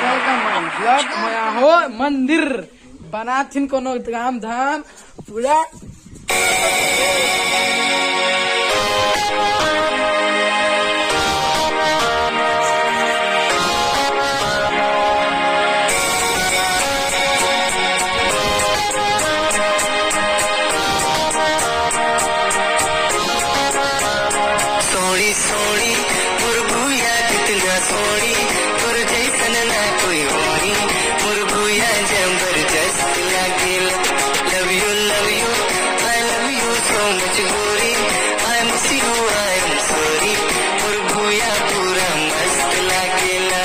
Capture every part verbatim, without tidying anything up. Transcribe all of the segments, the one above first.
मतलब मया हो मंदिर बना थिन कोनो काम धाम पूरा सोड़ी सोड़ी मुरगुया कितना सोड़ी तुर जैसन ना कोई होनी मुरगुया जबरदस्त लागेल love you love you I love you so much गोरी I miss you I am sorry मुरगुया पूरा मस्त लागेला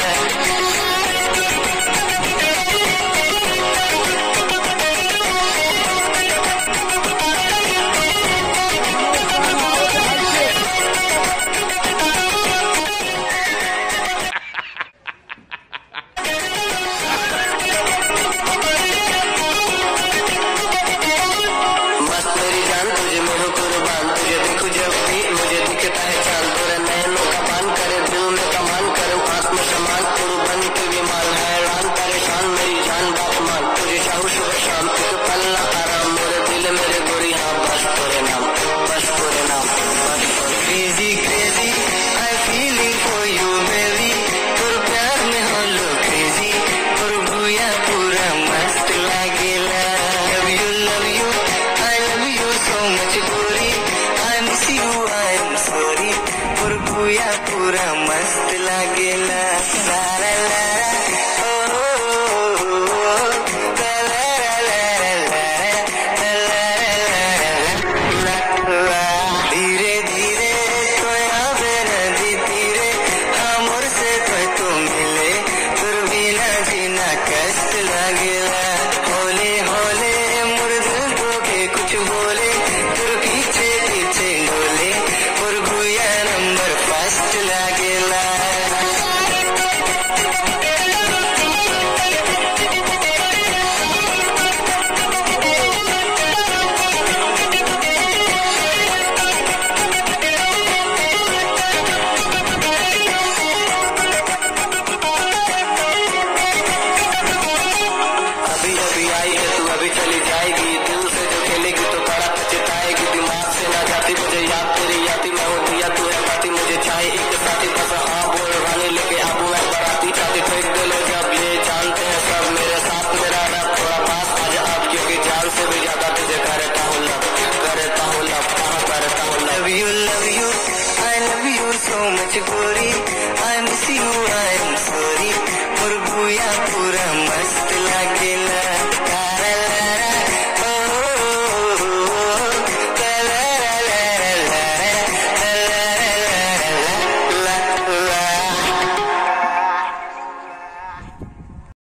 पूरा मस्त लागेला।